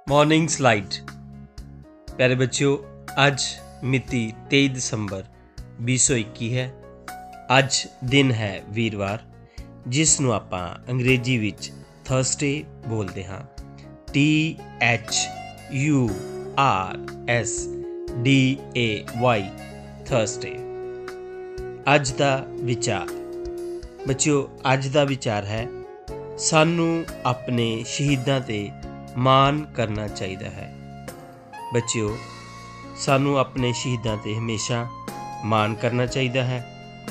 Morning slide. प्यारे बच्चों, अज मिति 23 दिसंबर 2021 है। अज दिन है वीरवार, जिस नूं आपां अंग्रेजी विच थर्सडे बोलते हाँ। THURSDAY Thursday. अज दा विचार बच्चों, अज दा विचार है सानू अपने शहीदां ते मान करना चाहिए है। बच्चों, सानू अपने शहीदां ते हमेशा मान करना चाहिए है।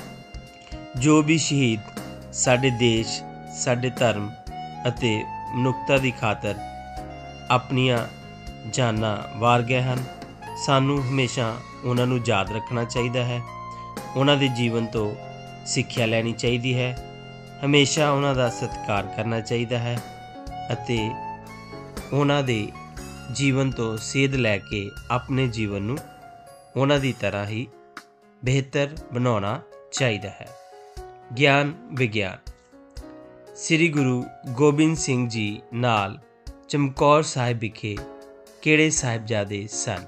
जो भी शहीद साडे देश, साडे धर्म अते मनुखता की खातर अपनियां जानां वार गए हैं, सानू हमेशा उन्हां नूं याद रखना चाहिए है। उन्हां दे जीवन तो सिक्ख्या लैनी चाहिए है। हमेशा उन्हां दा सत्कार करना चाहिए है अते उन्हां दे जीवन तो सेध लैके अपने जीवन नूं उन्हां दी तरह ही बेहतर बनाउणा चाहिए है। ज्ञान विज्ञान। श्री गुरु गोबिंद सिंह जी नाल चमकौर साहिब विखे किहड़े साहिबजादे सन?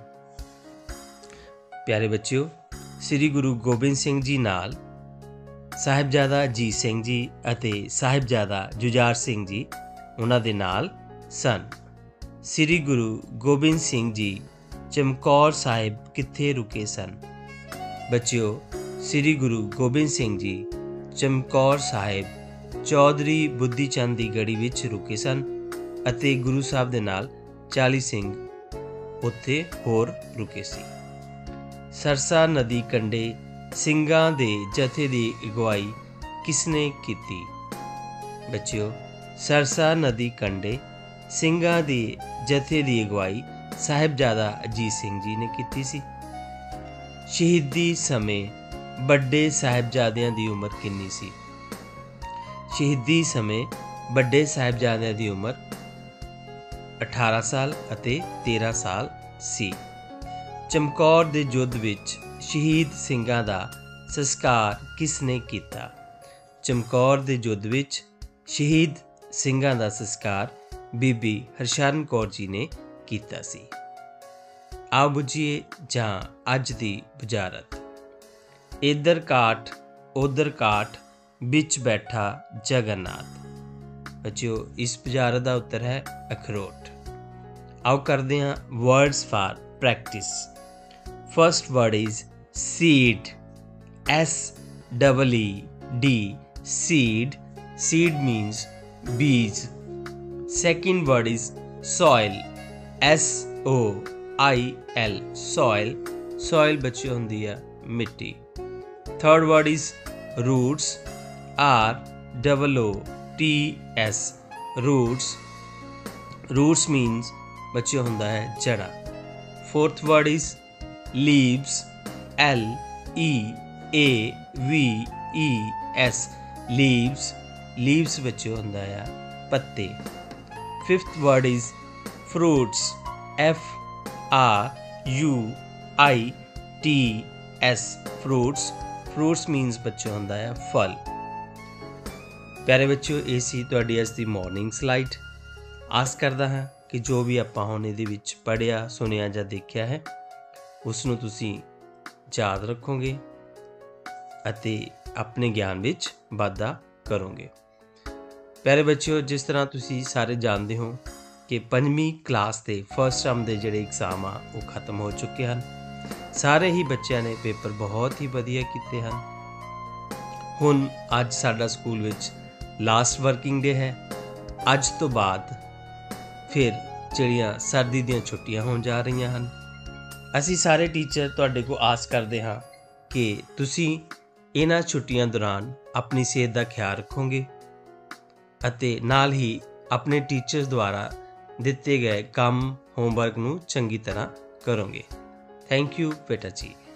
प्यारे बच्चों, श्री गुरु गोबिंद सिंह जी नाल साहिबजादा अजीत सिंह जी अते साहिबजादा जुझार सिंह जी उन्हां दे नाल सन। श्री गुरु गोबिंद सिंह जी चमकौर साहिब कित्थे रुके सन? बच्चों, श्री गुरु गोबिंद सिंह जी चमकौर साहिब चौधरी बुद्धि चंद दी गढ़ी विच रुके सन अते गुरु साहब दे नाल 40 सिंह उत्थे होर रुके सी। सरसा नदी कंढे ਸਿੰਘਾਂ ਦੇ जथे ਦੀ अगुवाई किसने कीती? बच्चों, सरसा नदी कंढे ਸਿੰਘਾਂ ਦੇ जथे ਦੀ अगुवाई ਸਾਹਿਬਜ਼ਾਦਾ अजीत सिंह जी ने कीती सी। शहीदी समय ਵੱਡੇ ਸਾਹਿਬਜ਼ਾਦਿਆਂ ਦੀ ਉਮਰ ਕਿੰਨੀ ਸੀ? शहीदी समय ਵੱਡੇ ਸਾਹਿਬਜ਼ਾਦਿਆਂ ਦੀ ਉਮਰ 18 ਸਾਲ ਅਤੇ 13 ਸਾਲ ਸੀ। ਚਮਕੌਰ ਦੇ ਯੁੱਧ ਵਿੱਚ शहीद ਸਿੰਘਾਂ ਦਾ ਸੰਸਕਾਰ ਕਿਸਨੇ ਕੀਤਾ? ਚਮਕੌਰ ਦੇ ਯੁੱਧ ਵਿੱਚ ਸ਼ਹੀਦ ਸਿੰਘਾਂ ਦਾ ਸੰਸਕਾਰ ਬੀਬੀ ਹਰਸ਼ਰਨ ਕੌਰ ਜੀ ਨੇ ਕੀਤਾ ਸੀ। ਆਓ ਬੁੱਝੀਏ ਜਾਂ ਅੱਜ ਦੀ ਬੁਝਾਰਤ। ਇੱਧਰ ਕਾਠ ਉੱਧਰ ਕਾਠ ਵਿੱਚ ਬੈਠਾ ਜਗਨਨਾਥ। ਬੱਚਿਓ, ਇਸ ਬੁਝਾਰਤ ਦਾ ਉੱਤਰ ਹੈ ਅਖਰੋਟ। ਆਓ ਕਰਦੇ ਹਾਂ words for practice. First word is seed, SEED, seed. Seed means bees. Second word is soil, SOIL, soil. Soil बच्चों होंदी है मिट्टी। Third word is roots, ROOTS, roots. Roots means बच्चों होंदा है जड़ा। Fourth word is leaves, LEAVES, leaves. leaves बच्चों होंदा है पत्ते। Fifth word is fruits, FRUITS, fruits. fruits means बच्चों होंदा है फल। प्यारे बच्चों, ये सी तुहाडी अज दी मॉर्निंग स्लाइड। आस करदा हां कि जो भी आपां हुण इहदे विच पढ़िया, सुनिया जां देखिया है उसनूं तुसीं याद रखोगे ਅਤੇ ਆਪਣੇ ਗਿਆਨ ਵਿੱਚ ਵਾਧਾ ਕਰੋਗੇ। ਪਿਆਰੇ ਬੱਚਿਓ, ਜਿਸ ਤਰ੍ਹਾਂ ਤੁਸੀਂ ਸਾਰੇ ਜਾਣਦੇ ਹੋ ਕਿ 5ਵੀਂ ਕਲਾਸ ਦੇ ਫਸਟ ਟਰਮ ਦੇ ਜਿਹੜੇ ਐਗਜ਼ਾਮ ਆ ਉਹ ਖਤਮ ਹੋ ਚੁੱਕੇ ਹਨ। ਸਾਰੇ ਹੀ ਬੱਚਿਆਂ ਨੇ ਪੇਪਰ ਬਹੁਤ ਹੀ ਵਧੀਆ ਕੀਤੇ ਹਨ। ਹੁਣ ਅੱਜ ਸਾਡਾ ਸਕੂਲ ਵਿੱਚ ਲਾਸਟ ਵਰਕਿੰਗ ਡੇ ਹੈ। ਅੱਜ ਤੋਂ ਬਾਅਦ ਫਿਰ ਜਿਹੜੀਆਂ ਸਰਦੀ ਦੀਆਂ ਛੁੱਟੀਆਂ ਹੋਣ ਜਾ ਰਹੀਆਂ ਹਨ। ਅਸੀਂ ਸਾਰੇ ਟੀਚਰ ਤੁਹਾਡੇ ਕੋਲ ਆਸ ਕਰਦੇ ਹਾਂ ਕਿ ਤੁਸੀਂ ਇਹਨਾਂ ਛੁੱਟੀਆਂ ਦੌਰਾਨ ਆਪਣੀ ਸਿਹਤ ਦਾ ਖਿਆਲ ਰੱਖੋਗੇ ਅਤੇ ਨਾਲ ਹੀ ਆਪਣੇ ਟੀਚਰਸ ਦੁਆਰਾ ਦਿੱਤੇ ਗਏ ਕੰਮ ਹੋਮਵਰਕ ਨੂੰ ਚੰਗੀ ਤਰ੍ਹਾਂ ਕਰੋਗੇ। ਥੈਂਕ ਯੂ ਬੇਟਾ ਜੀ।